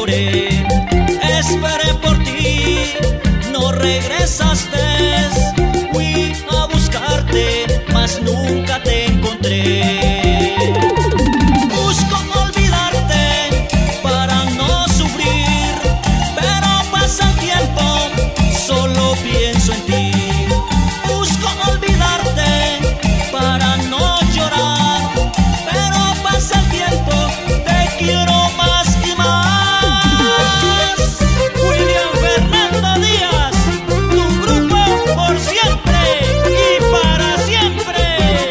lloré. Esperé por ti, no regresaste. Fui a buscarte, mas nunca te encontré. Busco olvidarte para no sufrir, pero pasa el tiempo, solo pienso en ti. Busco olvidarte para no llorar, pero pasa el tiempo, te quiero más y más. William Fernando Díaz, tu grupo por siempre y para siempre.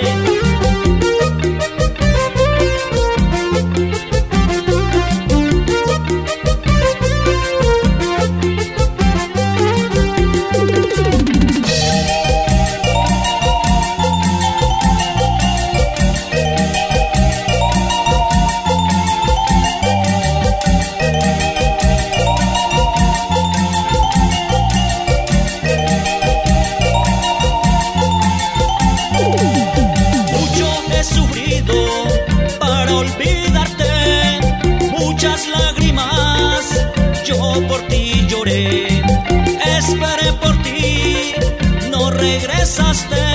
Para olvidarte, muchas lágrimas yo por ti lloré. Esperé por ti, no regresaste.